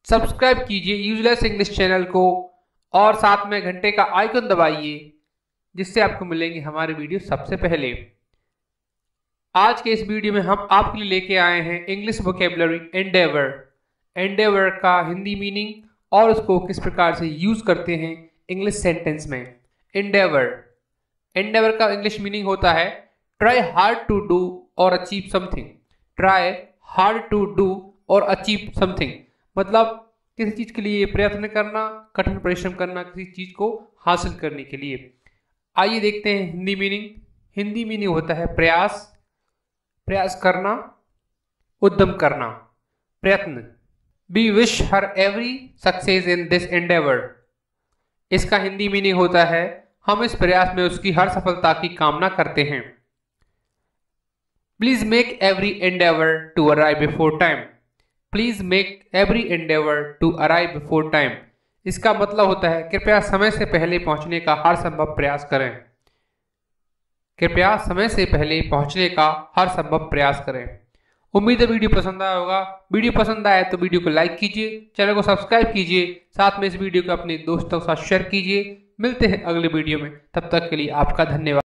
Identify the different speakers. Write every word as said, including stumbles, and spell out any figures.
Speaker 1: Subscribe कीजिए useless English channel को और साथ में घंटे का आइकन दबाइए, जिससे आपको मिलेंगे हमारे वीडियो सबसे पहले। आज के इस वीडियो में हम आपके लिए लेके आए हैं इंग्लिश वोकेबलरी एंडेवर। एंडेवर का हिंदी मीनिंग और उसको किस प्रकार से यूज करते हैं इंग्लिश सेंटेंस में। एंडेवर एंडेवर का इंग्लिश मीनिंग होता है ट्राई हार्ड टू डू और achieve something. Try hard to do और अचीव समथिंग मतलब किसी चीज के लिए प्रयत्न करना, कठिन परिश्रम करना किसी चीज को हासिल करने के लिए। आइए देखते हैं हिंदी मीनिंग। हिंदी मीनिंग होता है प्रयास, प्रयास करना, उद्यम करना, प्रयत्न। We wish her every success in this endeavour. इसका हिंदी मीनिंग होता है हम इस प्रयास में उसकी हर सफलता की कामना करते हैं। Please make every endeavour to arrive before time. Please make every endeavour to arrive before time. इसका मतलब होता है कृपया समय से पहले पहुंचने का हर संभव प्रयास करें। कृपया समय से पहले पहुंचने का हर संभव प्रयास करें। उम्मीद है वीडियो पसंद आया होगा। वीडियो पसंद आया तो वीडियो को लाइक कीजिए, चैनल को सब्सक्राइब कीजिए, साथ में इस वीडियो को अपने दोस्तों के साथ शेयर कीजिए। मिलते हैं अगले वीडियो में, तब तक के लिए आपका धन्यवाद।